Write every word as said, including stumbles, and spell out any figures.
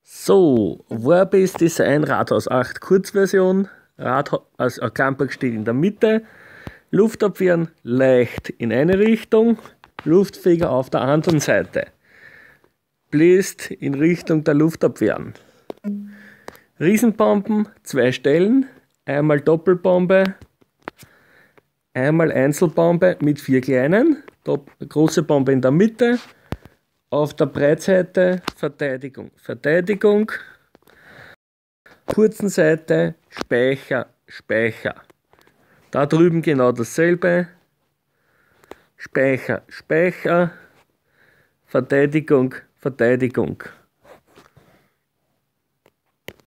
So, Warbase Design Rathaus acht Kurzversion. Ratha also ein Klammblock steht in der Mitte. Luftabwehren leicht in eine Richtung, Luftfeger auf der anderen Seite. Bläst in Richtung der Luftabwehren. Riesenbomben, zwei Stellen, einmal Doppelbombe, einmal Einzelbombe mit vier kleinen, große Bombe in der Mitte. Auf der Breitseite Verteidigung, Verteidigung, kurzen Seite Speicher, Speicher. Da drüben genau dasselbe, Speicher, Speicher, Verteidigung, Verteidigung.